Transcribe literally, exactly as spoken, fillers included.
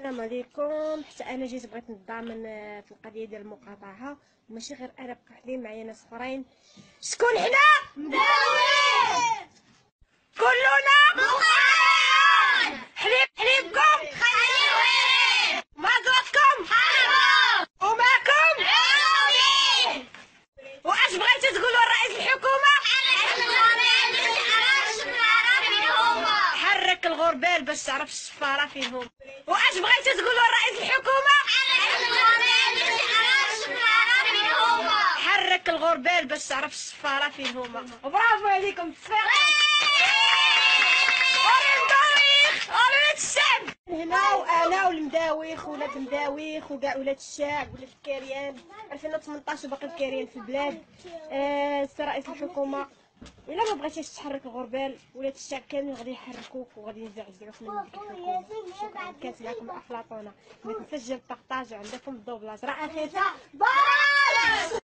السلام عليكم. حتى انا جيت بغيت نضامن في القضيه ديال المقاطعه، وماشي غير انا، بوحدين معايا ناس اخرين. شكون حنا؟ مداوين كلنا مقاطعين. حليب حليبكم خليوين، مازوتكم حرام، وماكم عاونين. واش بغيتو تقولوا لرئيس الحكومه؟ حرك الغربال باش تعرف السفاره فين هما. واش بغيتو تقولوا لرئيس الحكومه؟ حرك الغربال باش تعرف السفاره فين هما. وبرافو عليكم تصفيق. والمداويخ ولاد الشعب هنا، وانا والمداويخ ولاد المداويخ وكاع ولاد الشعب ولاد الكريان. ألفين وثمنطاش وباقي الكريان في البلاد. آه سي رئيس الحكومه، الا ما بغيتيش تحرك الغربال ولاد الشعب كاملين غادي يحركوك وغادي يزعزعوك من ديك الحكومه. شكرا. كانت معكم افلاطونه. ما تنساش ديال البارطاج، عندكم الدوبلاج راه اخيتها.